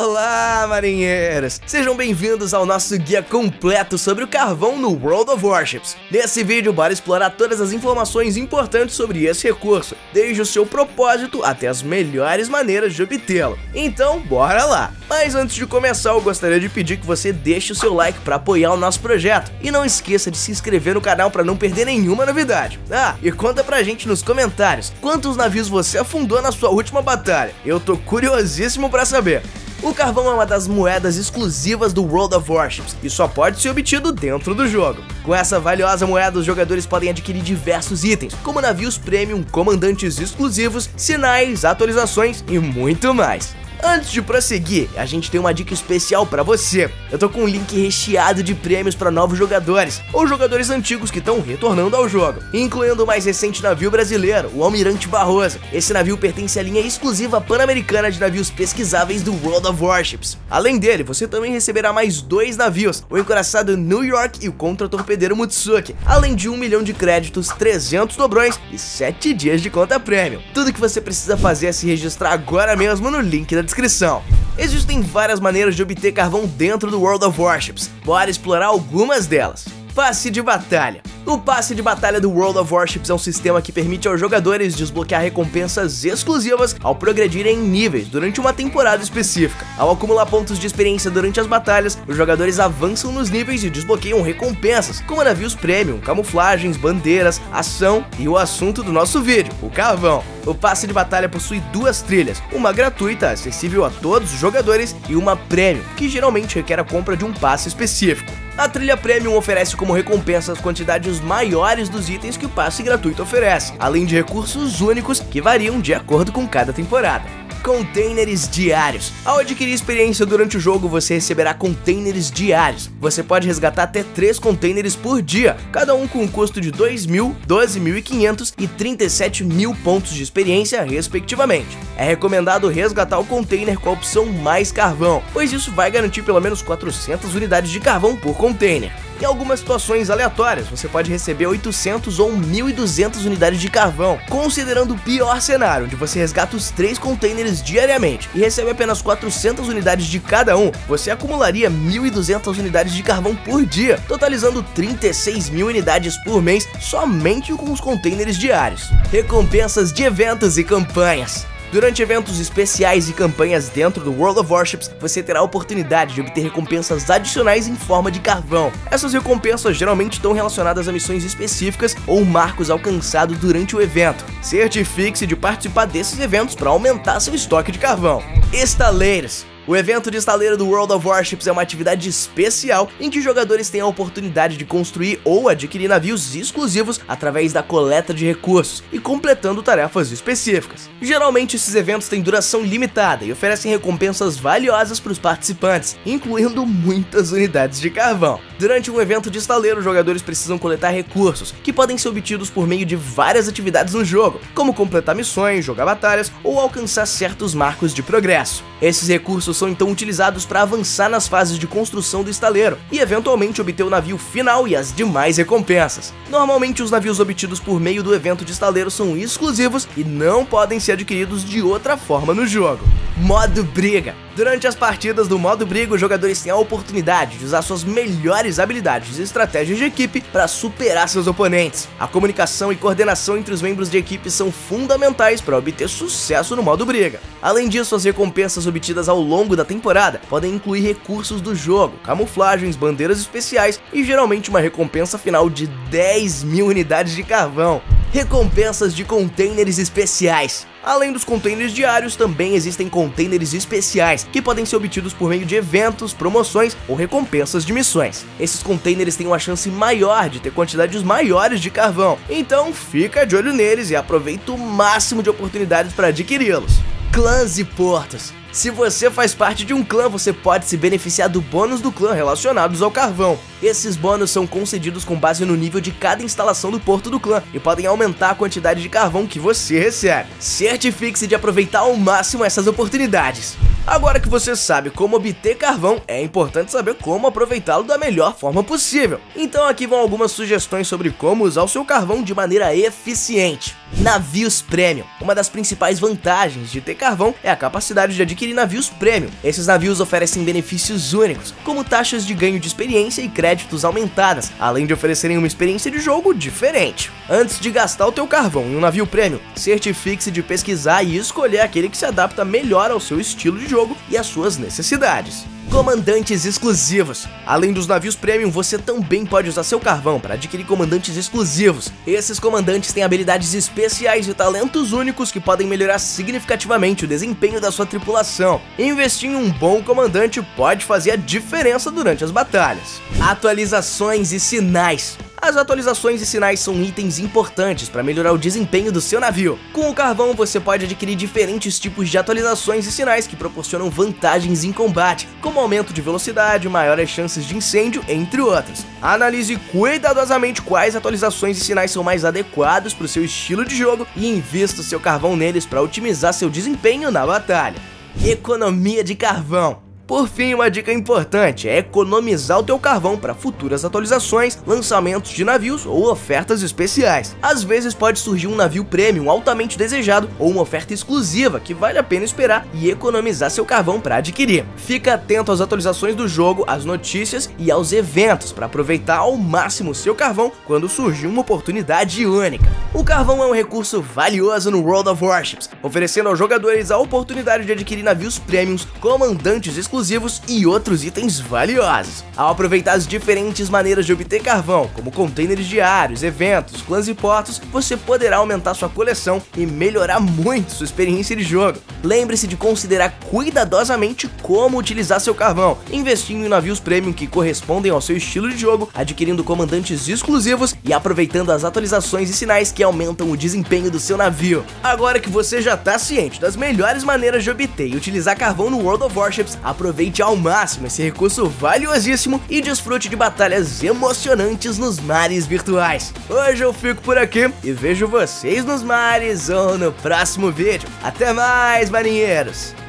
Olá, marinheiros! Sejam bem-vindos ao nosso guia completo sobre o carvão no World of Warships. Nesse vídeo, bora explorar todas as informações importantes sobre esse recurso, desde o seu propósito até as melhores maneiras de obtê-lo. Então, bora lá! Mas antes de começar, eu gostaria de pedir que você deixe o seu like para apoiar o nosso projeto. E não esqueça de se inscrever no canal para não perder nenhuma novidade. Ah, e conta pra gente nos comentários quantos navios você afundou na sua última batalha. Eu tô curiosíssimo para saber. O carvão é uma das moedas exclusivas do World of Warships e só pode ser obtido dentro do jogo. Com essa valiosa moeda, os jogadores podem adquirir diversos itens, como navios premium, comandantes exclusivos, sinais, atualizações e muito mais. Antes de prosseguir, a gente tem uma dica especial pra você. Eu tô com um link recheado de prêmios para novos jogadores, ou jogadores antigos que estão retornando ao jogo, incluindo o mais recente navio brasileiro, o Almirante Barroso. Esse navio pertence à linha exclusiva pan-americana de navios pesquisáveis do World of Warships. Além dele, você também receberá mais 2 navios, o encoraçado New York e o contra-torpedeiro Mutsuki, além de 1 milhão de créditos, 300 dobrões e 7 dias de conta premium. Tudo que você precisa fazer é se registrar agora mesmo no link da descrição. Existem várias maneiras de obter carvão dentro do World of Warships. Bora explorar algumas delas. Passe de batalha. O passe de batalha do World of Warships é um sistema que permite aos jogadores desbloquear recompensas exclusivas ao progredirem em níveis durante uma temporada específica. Ao acumular pontos de experiência durante as batalhas, os jogadores avançam nos níveis e desbloqueiam recompensas, como navios premium, camuflagens, bandeiras, ação e o assunto do nosso vídeo, o carvão. O passe de batalha possui 2 trilhas, uma gratuita, acessível a todos os jogadores, e uma premium, que geralmente requer a compra de um passe específico. A trilha Premium oferece como recompensa as quantidades maiores dos itens que o passe gratuito oferece, além de recursos únicos que variam de acordo com cada temporada. Containers diários. Ao adquirir experiência durante o jogo, você receberá containers diários. Você pode resgatar até 3 containers por dia, cada um com um custo de 2.000, 12.500 e 37.000 pontos de experiência, respectivamente. É recomendado resgatar o container com a opção mais carvão, pois isso vai garantir pelo menos 400 unidades de carvão por container. Em algumas situações aleatórias, você pode receber 800 ou 1.200 unidades de carvão, considerando o pior cenário, onde você resgata os 3 containers diariamente e recebe apenas 400 unidades de cada um. Você acumularia 1.200 unidades de carvão por dia, totalizando 36.000 unidades por mês somente com os containers diários. Recompensas de eventos e campanhas. Durante eventos especiais e campanhas dentro do World of Warships, você terá a oportunidade de obter recompensas adicionais em forma de carvão. Essas recompensas geralmente estão relacionadas a missões específicas ou marcos alcançados durante o evento. Certifique-se de participar desses eventos para aumentar seu estoque de carvão. Estaleiros. O evento de estaleiro do World of Warships é uma atividade especial em que jogadores têm a oportunidade de construir ou adquirir navios exclusivos através da coleta de recursos e completando tarefas específicas. Geralmente esses eventos têm duração limitada e oferecem recompensas valiosas para os participantes, incluindo muitas unidades de carvão. Durante um evento de estaleiro, os jogadores precisam coletar recursos, que podem ser obtidos por meio de várias atividades no jogo, como completar missões, jogar batalhas ou alcançar certos marcos de progresso. Esses recursos são então utilizados para avançar nas fases de construção do estaleiro e eventualmente obter o navio final e as demais recompensas. Normalmente os navios obtidos por meio do evento de estaleiro são exclusivos e não podem ser adquiridos de outra forma no jogo. Modo Briga. Durante as partidas do modo Briga, os jogadores têm a oportunidade de usar suas melhores habilidades e estratégias de equipe para superar seus oponentes. A comunicação e coordenação entre os membros de equipe são fundamentais para obter sucesso no modo Briga. Além disso, as recompensas obtidas ao longo da temporada podem incluir recursos do jogo, camuflagens, bandeiras especiais e geralmente uma recompensa final de 10.000 unidades de carvão. Recompensas de containers especiais. Além dos containers diários, também existem containers especiais, que podem ser obtidos por meio de eventos, promoções ou recompensas de missões. Esses containers têm uma chance maior de ter quantidades maiores de carvão, então fica de olho neles e aproveita o máximo de oportunidades para adquiri-los. Clãs e portos. Se você faz parte de um clã, você pode se beneficiar do bônus do clã relacionados ao carvão. Esses bônus são concedidos com base no nível de cada instalação do porto do clã e podem aumentar a quantidade de carvão que você recebe. Certifique-se de aproveitar ao máximo essas oportunidades. Agora que você sabe como obter carvão, é importante saber como aproveitá-lo da melhor forma possível. Então aqui vão algumas sugestões sobre como usar o seu carvão de maneira eficiente. Navios Premium. Uma das principais vantagens de ter carvão é a capacidade de adquirir navios Premium. Esses navios oferecem benefícios únicos, como taxas de ganho de experiência e créditos aumentadas, além de oferecerem uma experiência de jogo diferente. Antes de gastar o teu carvão em um navio Premium, certifique-se de pesquisar e escolher aquele que se adapta melhor ao seu estilo de jogo e às suas necessidades. Comandantes exclusivos. Além dos navios Premium, você também pode usar seu carvão para adquirir comandantes exclusivos. Esses comandantes têm habilidades especiais e talentos únicos que podem melhorar significativamente o desempenho da sua tripulação. Investir em um bom comandante pode fazer a diferença durante as batalhas. Atualizações e sinais. As atualizações e sinais são itens importantes para melhorar o desempenho do seu navio. Com o carvão você pode adquirir diferentes tipos de atualizações e sinais que proporcionam vantagens em combate, como aumento de velocidade, maiores chances de incêndio, entre outras. Analise cuidadosamente quais atualizações e sinais são mais adequados para o seu estilo de jogo e invista seu carvão neles para otimizar seu desempenho na batalha. Economia de carvão. Por fim, uma dica importante é economizar o teu carvão para futuras atualizações, lançamentos de navios ou ofertas especiais. Às vezes pode surgir um navio premium altamente desejado ou uma oferta exclusiva que vale a pena esperar e economizar seu carvão para adquirir. Fica atento às atualizações do jogo, às notícias e aos eventos para aproveitar ao máximo seu carvão quando surgir uma oportunidade única. O carvão é um recurso valioso no World of Warships, oferecendo aos jogadores a oportunidade de adquirir navios premiums, comandantes exclusivos e outros itens valiosos. Ao aproveitar as diferentes maneiras de obter carvão, como containers diários, eventos, clãs e portos, você poderá aumentar sua coleção e melhorar muito sua experiência de jogo. Lembre-se de considerar cuidadosamente como utilizar seu carvão, investindo em navios premium que correspondem ao seu estilo de jogo, adquirindo comandantes exclusivos e aproveitando as atualizações e sinais que aumentam o desempenho do seu navio. Agora que você já está ciente das melhores maneiras de obter e utilizar carvão no World of Warships, aproveite ao máximo esse recurso valiosíssimo e desfrute de batalhas emocionantes nos mares virtuais. Hoje eu fico por aqui e vejo vocês nos mares ou no próximo vídeo. Até mais, marinheiros!